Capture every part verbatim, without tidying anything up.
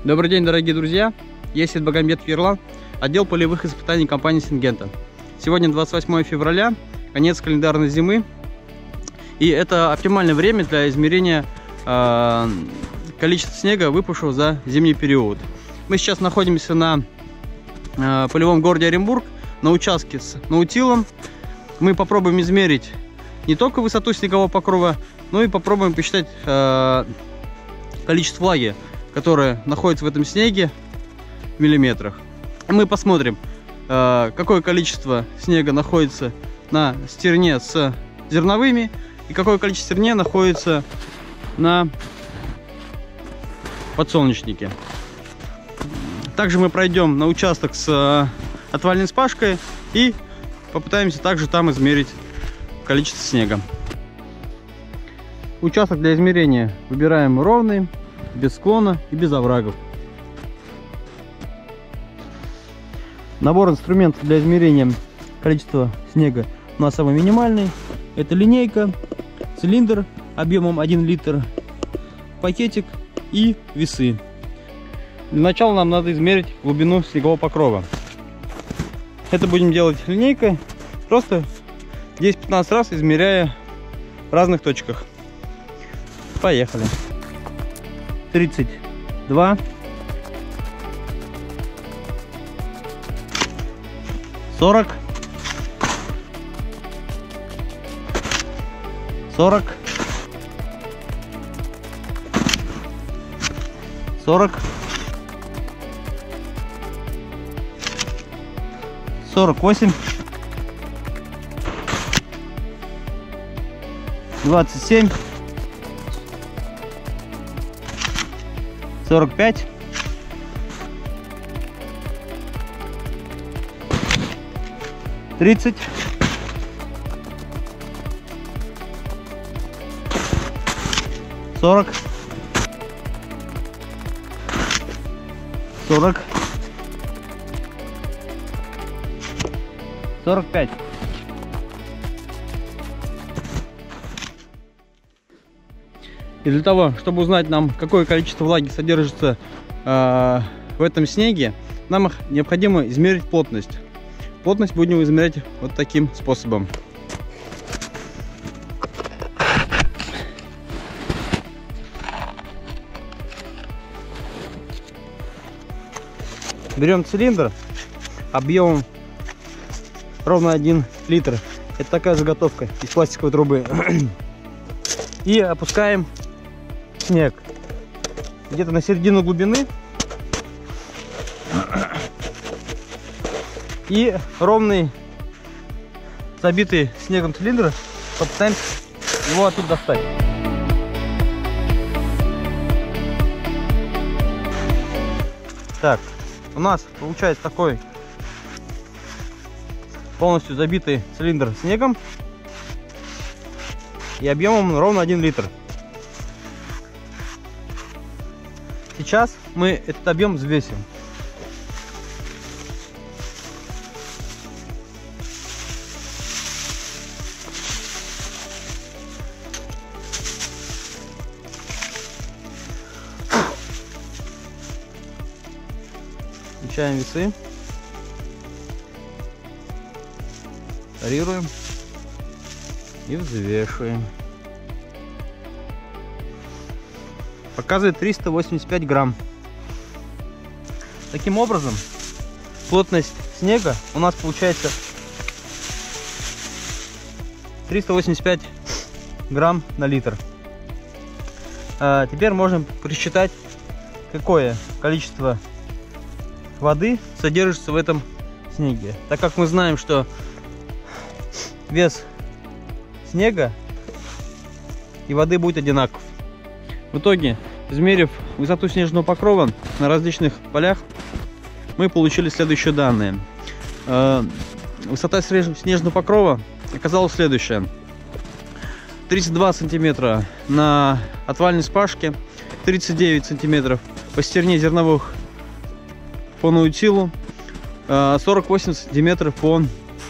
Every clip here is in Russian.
Добрый день, дорогие друзья! Я Сейтбагамбетов Ерлан, отдел полевых испытаний компании Syngenta. Сегодня двадцать восьмое февраля, конец календарной зимы, и это оптимальное время для измерения э, количества снега, выпавшего за зимний период. Мы сейчас находимся на э, полевом городе Оренбург, на участке с наутилом. Мы попробуем измерить не только высоту снегового покрова, но и попробуем посчитать э, количество влаги, которая находится в этом снеге, в миллиметрах. Мы посмотрим, э, какое количество снега находится на стерне с зерновыми и какое количество стерне находится на подсолнечнике. Также мы пройдем на участок с э, отвальной спашкой и попытаемся также там измерить количество снега. Участок для измерения выбираем ровный, без склона и без оврагов. Набор инструментов для измерения количества снега у нас самый минимальный. Это линейка, цилиндр объемом один литр, пакетик и весы. Для начала нам надо измерить глубину снегового покрова. Это будем делать линейкой, просто десять-пятнадцать раз измеряя в разных точках. Поехали. тридцать два, сорок, сорок, сорок, сорок восемь, двадцать семь, сорок пять, тридцать, сорок, сорок, сорок пять. И для того, чтобы узнать нам, какое количество влаги содержится э, в этом снеге, нам необходимо измерить плотность. Плотность будем измерять вот таким способом. Берем цилиндр объемом ровно один литр. Это такая заготовка из пластиковой трубы. И опускаем снег где-то на середину глубины, и ровный забитый снегом цилиндр попытаемся его оттуда достать. Так, у нас получается такой полностью забитый цилиндр снегом и объемом ровно один литр. Сейчас мы этот объем взвесим. Включаем весы. Парируем и взвешиваем. Показывает триста восемьдесят пять грамм. Таким образом, плотность снега у нас получается триста восемьдесят пять грамм на литр. А теперь можем просчитать, какое количество воды содержится в этом снеге. Так как мы знаем, что вес снега и воды будет одинаков. В итоге, измерив высоту снежного покрова на различных полях, мы получили следующие данные. Высота снежного покрова оказалась следующая: тридцать два сантиметра на отвальной спашке, тридцать девять сантиметров по стерне зерновых по наутилу, сорок восемь сантиметров по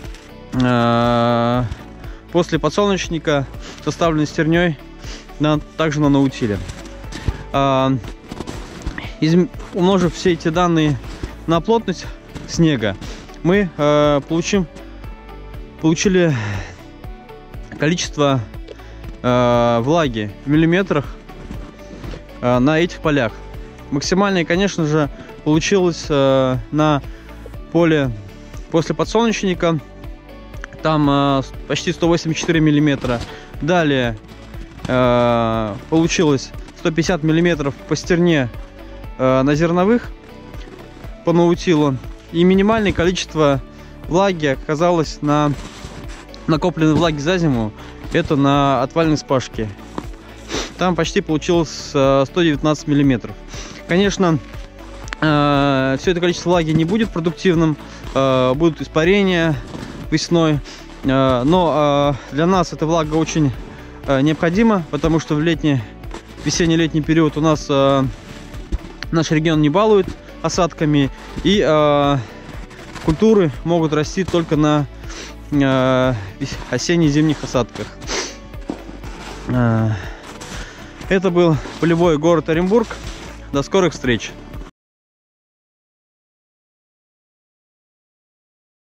после подсолнечника, составленный стерней на, также на наутиле. Из, умножив все эти данные на плотность снега, мы э, получим, получили количество э, влаги в миллиметрах э, на этих полях. Максимальное, конечно же, получилось э, на поле после подсолнечника. Там э, почти сто восемьдесят четыре миллиметра. Далее э, получилось сто пятьдесят миллиметров по стерне э, на зерновых по наутилу. И минимальное количество влаги оказалось на накопленной влаги за зиму. Это на отвальной спашке. Там почти получилось сто девятнадцать миллиметров. Конечно, э, все это количество влаги не будет продуктивным. Э, будут испарения весной. Э, но э, для нас эта влага очень э, необходима, потому что в летний, весенне-летний период у нас э, наш регион не балует осадками. И э, культуры могут расти только на э, осенне-зимних осадках. Э, это был полевой город Оренбург. До скорых встреч!